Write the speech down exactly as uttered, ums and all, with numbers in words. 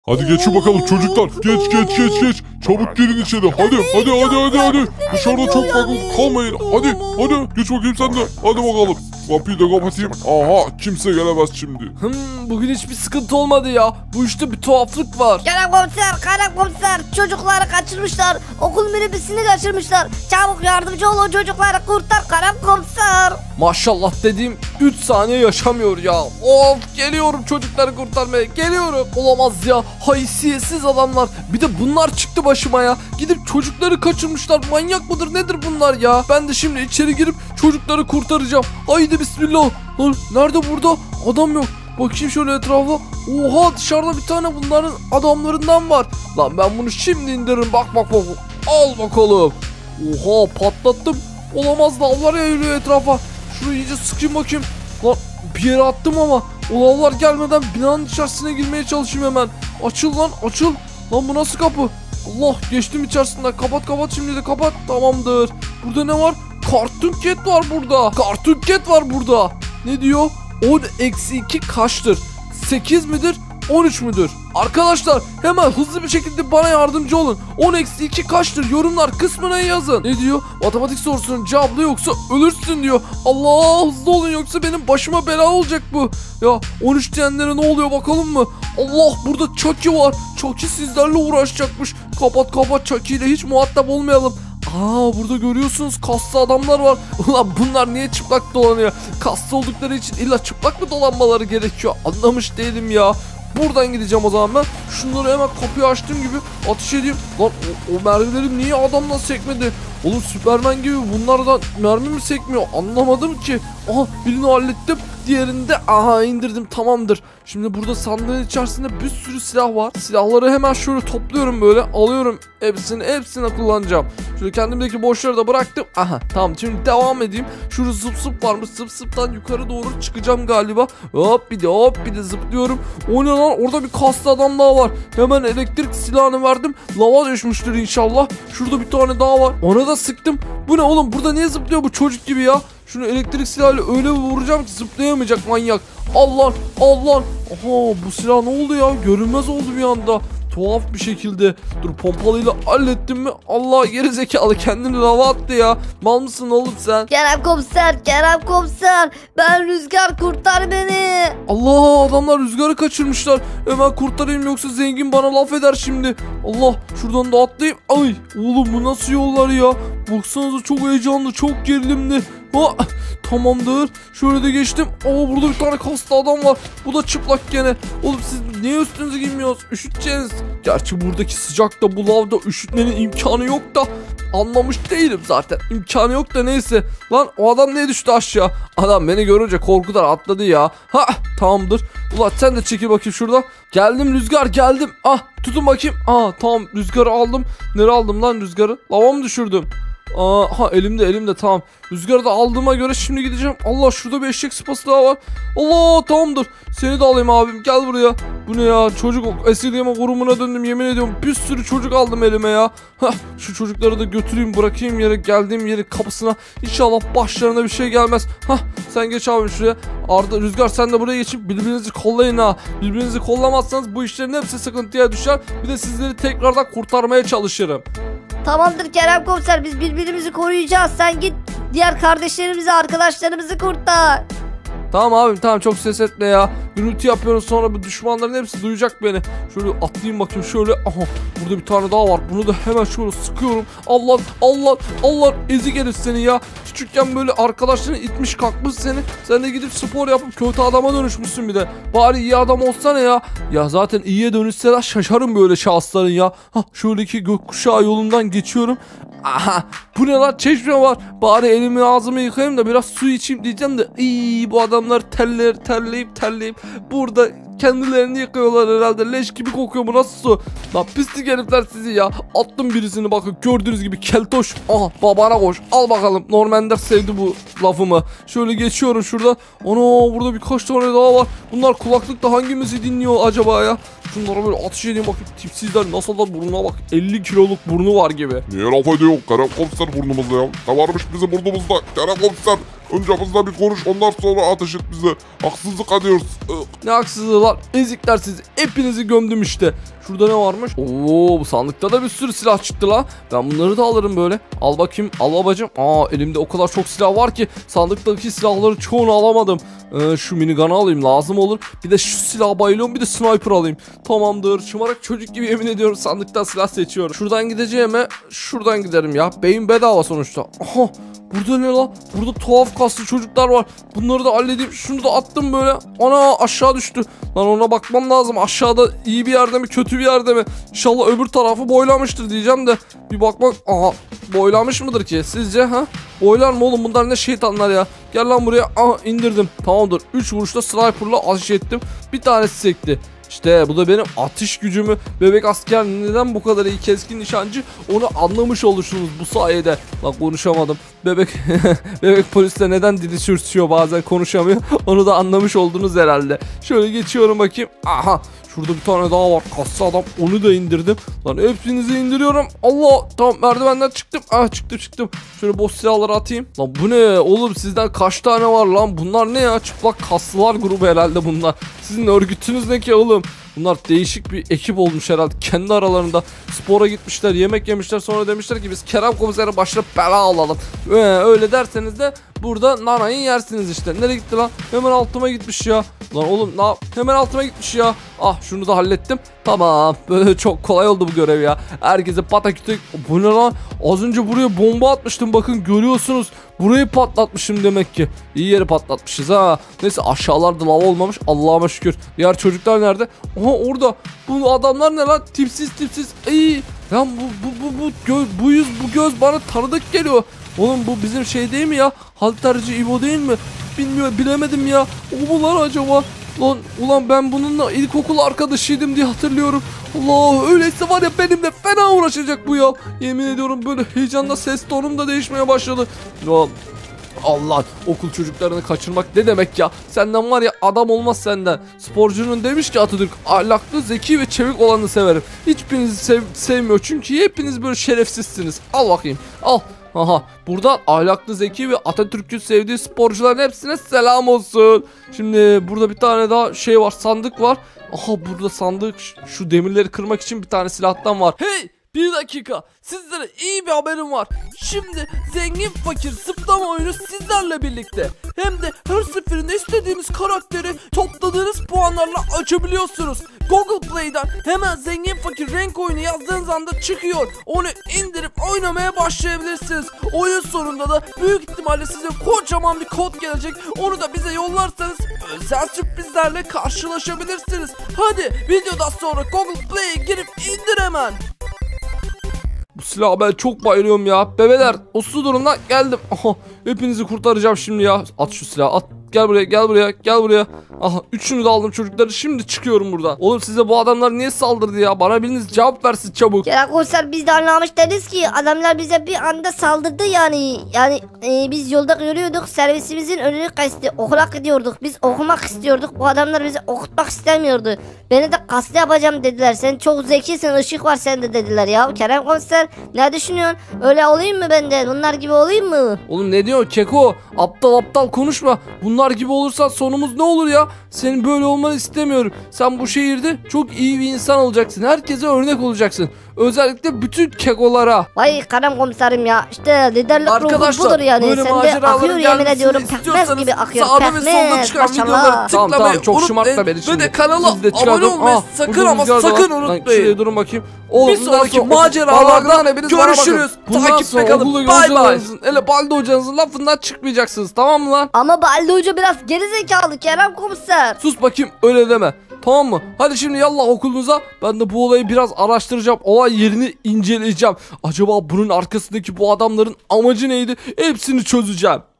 Hadi geçin bakalım çocuklar. Geç geç geç geç. Çabuk girin içeri. Hadi hadi hadi hadi hadi. Dışarıda çok bakın kalmayın. Hadi hadi geç bakayım sen de. Hadi bakalım. Kapıyı da kapatayım. Aha kimse gelemez şimdi. Hmm, bugün hiçbir sıkıntı olmadı ya. Bu işte bir tuhaflık var. Kerem komiser, Kerem komiser. Çocukları kaçırmışlar. Okul minibüsünü kaçırmışlar. Çabuk yardımcı ol, o çocukları kurtar Kerem komiser. Maşallah dediğim üç saniye yaşamıyor ya. Of, geliyorum çocukları kurtarmaya. Geliyorum. Olamaz ya. Haysiyetsiz adamlar. Bir de bunlar çıktı başıma ya. Gidip çocukları kaçırmışlar. Manyak mıdır nedir bunlar ya? Ben de şimdi içeri girip çocukları kurtaracağım. Haydi bismillah. Lan nerede burada? Adam yok. Bakayım şöyle etrafa. Oha, dışarıda bir tane bunların adamlarından var. Lan ben bunu şimdi indiririm. Bak bak bak. Al bakalım. Oha, patlattım. Olamaz, lavlar yayılıyor etrafa. Şurayı iyice sıkayım bakayım. Lan bir yere attım ama o lavlar gelmeden binanın içerisine girmeye çalışayım hemen. Açıl lan açıl. Lan bu nasıl kapı? Allah, geçtim içerisinden. Kapat kapat şimdi de kapat. Tamamdır. Burada ne var? Cartoon Cat var burada. Cartoon Cat var burada. Ne diyor? on eksi iki kaçtır? sekiz midir? on üç müdür? Arkadaşlar hemen hızlı bir şekilde bana yardımcı olun. on eksi iki kaçtır? Yorumlar kısmına yazın. Ne diyor? Matematik sorusunun cevabı yoksa ölürsün diyor. Allah, hızlı olun yoksa benim başıma bela olacak bu. Ya on üç diyenlere ne oluyor bakalım mı? Allah, burada Chucky var. Chucky sizlerle uğraşacakmış. Kapat kapat, Chucky ile hiç muhatap olmayalım. Aa, burada görüyorsunuz kaslı adamlar var. Ulan bunlar niye çıplak dolanıyor? Kaslı oldukları için illa çıplak mı dolanmaları gerekiyor? Anlamış değilim ya. Buradan gideceğim o zaman ben. Şunları hemen kapıyı açtığım gibi ateş edeyim. Lan o, o mermilerim niye adamdan sekmedi? Oğlum Süperman gibi bunlardan mermi mi sekmiyor? Anlamadım ki. Aha, birini hallettim. Diğerini de aha indirdim, tamamdır. Şimdi burada sandığın içerisinde bir sürü silah var. Silahları hemen şöyle topluyorum, böyle alıyorum. Hepsini hepsini kullanacağım. Şöyle kendimdeki boşları da bıraktım. Aha tamam, şimdi devam edeyim. Şurada zıp zıp varmış. Zıp zıptan yukarı doğru çıkacağım galiba. Hop bir de hop bir de zıplıyorum. O ne lan, orada bir kaslı adam daha var. Hemen elektrik silahını verdim. Lava düşmüştür inşallah. Şurada bir tane daha var. Ona da sıktım. Bu ne oğlum, burada niye zıplıyor bu çocuk gibi ya? Şunu elektrik silahıyla öyle vuracağım ki zıplayamayacak manyak. Allah Allah. Aha, bu silah ne oldu ya? Görünmez oldu bir anda. Tuhaf bir şekilde. Dur, pompalıyla hallettim mi? Allah, geri zekalı kendini lava attı ya. Mal mısın oğlum sen? Kerem komiser, Kerem komiser. Ben Rüzgar, kurtar beni. Allah, adamlar Rüzgar'ı kaçırmışlar. Hemen kurtarayım yoksa zengin bana laf eder şimdi. Allah, şuradan da atlayayım. Ay oğlum, bu nasıl yollar ya? Baksanıza, çok heyecanlı, çok gerilimli. Ha, tamamdır. Şöyle de geçtim. Aa, burada bir tane kaslı adam var. Bu da çıplak gene. Oğlum siz niye üstünüzü giymiyorsunuz? Üşüteceğiniz. Gerçi buradaki sıcakta, bu lavda üşütmenin imkanı yok da. Anlamış değilim zaten. İmkanı yok da neyse. Lan o adam niye düştü aşağı? Adam beni görünce korkudan atladı ya. Ha, tamamdır. Ulan sen de çekil bakayım şurada. Geldim Rüzgar, geldim. Ah, tutun bakayım. Aa tamam, Rüzgar'ı aldım. Nereye aldım lan Rüzgar'ı? Lava mı düşürdüm? Aa, ha elimde elimde tamam. Rüzgarı da aldığıma göre şimdi gideceğim. Allah, şurada bir eşek sıpası daha var. Allah, tamamdır. Seni de alayım abim, gel buraya. Bu ne ya, çocuk esirgeme kurumuna döndüm, yemin ediyorum. Bir sürü çocuk aldım elime ya. Heh, şu çocukları da götüreyim, bırakayım yere, geldiğim yerin kapısına. İnşallah başlarına bir şey gelmez. Hah, sen geç abim şuraya. Arda, Rüzgar sen de buraya geçip birbirinizi kollayın ha. Birbirinizi kollamazsanız bu işlerin hepsi sıkıntıya düşer. Bir de sizleri tekrardan kurtarmaya çalışırım. Tamamdır Kerem komiser, biz birbirimizi koruyacağız. Sen git diğer kardeşlerimizi, arkadaşlarımızı kurtar. Tamam abim, tamam, çok ses etme ya. Gürültü yapıyoruz, sonra bu düşmanların hepsi duyacak beni. Şöyle atlayayım bakayım şöyle. Aha, burada bir tane daha var. Bunu da hemen şöyle sıkıyorum. Allah Allah Allah, ezik herif seni ya. Küçükken böyle arkadaşların itmiş kalkmış seni. Sen de gidip spor yapıp kötü adama dönüşmüşsün bir de. Bari iyi adam olsana ya. Ya zaten iyiye dönüşseler şaşarım böyle şahısların ya. Hah, şöyle ki gökkuşağı yolundan geçiyorum. Aha, bu ne lan, çeşme var. Bari elimi ağzımı yıkayayım da biraz su içeyim diyeceğim de. İyi, bu adamlar teller terleyip terleyip burada kendilerini yıkıyorlar herhalde. Leş gibi kokuyor, bu nasıl su? Lan pislik herifler sizi ya. Attım birisini, bakın gördüğünüz gibi keltoş. Aha, babana koş, al bakalım. Normander sevdi bu lafımı. Şöyle geçiyorum şurada. Ana, burada birkaç tane daha var. Bunlar kulaklıkta hangimizi dinliyor acaba ya? Şunlara böyle ateş edeyim bakayım. Tipsizler nasıl da burnuna bak. elli kiloluk burnu var gibi. Niye laf ediyor Kerem komiser burnumuzda ya? Ne varmış bizim burnumuzda Kerem komiser? Önce bizle bir konuş, ondan sonra ateş et bize. Haksızlık ediyoruz. Ne haksızlığı lan, ezikler sizi, hepinizi gömdüm işte. Şurada ne varmış? Oo, bu sandıkta da bir sürü silah çıktı la. Ben bunları da alırım böyle. Al bakayım, al babacım. Aa, elimde o kadar çok silah var ki sandıktaki silahları çoğunu alamadım. Ee, şu minigun'ı alayım, lazım olur. Bir de şu silaha bayılıyorum, bir de sniper alayım. Tamamdır, şımarık çocuk gibi yemin ediyorum sandıktan silah seçiyorum. Şuradan gideceğime şuradan giderim ya. Beyin bedava sonuçta. Aha, burada ne la? Burada tuhaf kaslı çocuklar var. Bunları da halledeyim. Şunu da attım böyle. Ana, aşağı düştü. Lan ona bakmam lazım. Aşağıda iyi bir yerde mi kötü bir yerde mi? İnşallah öbür tarafı boylamıştır diyeceğim de. Bir bakmak. Aha, boylamış mıdır ki sizce ha? Boylar mı oğlum, bunlar ne şeytanlar ya. Gel lan buraya. Aha, indirdim. Tamamdır. üç vuruşta sniper'la ateş ettim. Bir tanesi sekti. İşte bu da benim atış gücümü. Bebek asker neden bu kadar iyi keskin nişancı, onu anlamış olursunuz bu sayede. Lan konuşamadım. Bebek bebek polisle neden dili sürtüyor, bazen konuşamıyor. Onu da anlamış oldunuz herhalde. Şöyle geçiyorum bakayım. Aha, şurada bir tane daha var. Kaslı adam, onu da indirdim. Lan hepsinizi indiriyorum. Allah, tamam, merdivenden çıktım. Ah, çıktım çıktım. Şöyle boş silahları atayım. Lan bu ne oğlum, sizden kaç tane var lan? Bunlar ne ya? Çıplak kaslılar grubu herhalde bunlar. Sizin örgütünüz ne ki oğlum? Bunlar değişik bir ekip olmuş herhalde. Kendi aralarında spora gitmişler, yemek yemişler, sonra demişler ki biz Kerem Komiser'e başına bela alalım. Ee, öyle derseniz de burada nanayı yersiniz işte. Nereye gitti lan? Hemen altıma gitmiş ya. Lan oğlum ne yap? Hemen altıma gitmiş ya. Ah, şunu da hallettim. Tamam. Böyle çok kolay oldu bu görev ya. Herkese patakütük. Bu ne lan? Az önce buraya bomba atmıştım. Bakın görüyorsunuz. Burayı patlatmışım demek ki. İyi yeri patlatmışız ha. Neyse, aşağılarda lava olmamış. Allah'ıma şükür. Diğer çocuklar nerede? Aha, orada. Bu adamlar ne lan? Tipsiz tipsiz. İyi. Lan bu bu bu bu göz, bu yüz bu göz bana tanıdık geliyor. Oğlum bu bizim şey değil mi ya? Halterci İbo değil mi? Bilmiyorum, bilemedim ya. O mu lan acaba? Lan ulan ben bununla ilkokul arkadaşıydım diye hatırlıyorum. Allah, öyleyse var ya benimle fena uğraşacak bu ya. Yemin ediyorum böyle heyecanla ses tonum da değişmeye başladı. Lan Allah, okul çocuklarını kaçırmak ne demek ya? Senden var ya adam olmaz senden. Sporcunun demiş ki Atatürk, ahlaklı, zeki ve çevik olanı severim. Hiçbirinizi sev sevmiyor çünkü hepiniz böyle şerefsizsiniz. Al bakayım, al. Aha, buradan ahlaklı, zeki ve Atatürk'ün sevdiği sporcuların hepsine selam olsun. Şimdi burada bir tane daha şey var, sandık var. Aha, burada sandık, şu demirleri kırmak için bir tane silahtan var. Hey, bir dakika, sizlere iyi bir haberim var. Şimdi zengin fakir zıplama oyunu sizlerle birlikte. Hem de her seferinde istediğiniz karakteri topladığınız puanlarla açabiliyorsunuz. Google Play'den hemen zengin fakir renk oyunu yazdığınız anda çıkıyor. Onu indirip oynamaya başlayabilirsiniz. Oyun sonunda da büyük ihtimalle size kocaman bir kod gelecek. Onu da bize yollarsanız özel sürprizlerle karşılaşabilirsiniz. Hadi videodan sonra Google Play'e girip indir hemen. Bu silaha ben çok bayılıyorum ya. Bebeler, o su durumdan geldim. Aha, hepinizi kurtaracağım şimdi ya. At şu silahı, at. Gel buraya, gel buraya, gel buraya. Aha, üçünü de aldım çocukları. Şimdi çıkıyorum buradan. Oğlum size bu adamlar niye saldırdı ya? Bana biriniz cevap versin çabuk. Kerem Komiser, biz de anlamış deriz ki adamlar bize bir anda saldırdı yani. Yani e, biz yolda yürüyorduk, servisimizin önünü kesti. Okula gidiyorduk, biz okumak istiyorduk. Bu adamlar bizi okutmak istemiyordu. Beni de kaslı yapacağım dediler. Sen çok zekisin, ışık var sende dediler ya. Kerem Komiser, ne düşünüyorsun? Öyle olayım mı ben de? Bunlar gibi olayım mı? Oğlum ne diyorsun Keko? Aptal aptal konuşma. Bunlar gibi olursan sonumuz ne olur ya? Senin böyle olmanı istemiyorum. Sen bu şehirde çok iyi bir insan olacaksın. Herkese örnek olacaksın. Özellikle bütün kekolara. Vay Kerem Komiserim ya. İşte liderlik ruhu Arkadaşlar, budur yani. böyle Sende maceraların akıyor yemin gelmesini ediyorum. Pekmez istiyorsanız gibi akıyor. sağda ve solda Pekmez. çıkan videoları Maşallah. Tamam tamam, çok şımartma beni şimdi. Ve de kanala Siz de abone çıkardım. olmayı Ah, sakın burada ama rüzgar da var. sakın Lan unutmayın. şuraya durun bakayım. Oğlum, Bir bundan sonraki sonra- maceralarda Vallahi hepiniz bana bakın. görüşürüz. Bundan Takipte sonra kalın. okulu Bay bay. hocalarınızın, hele Baldo hocanızın lafından çıkmayacaksınız, tamam mı lan? Ama Baldi Hoca biraz gerizekalı Kerem Komiser. Sus bakayım, öyle deme. Tamam mı? Hadi şimdi yallah okulunuza. Ben de bu olayı biraz araştıracağım. Olay yerini inceleyeceğim. Acaba bunun arkasındaki bu adamların amacı neydi? Hepsini çözeceğim.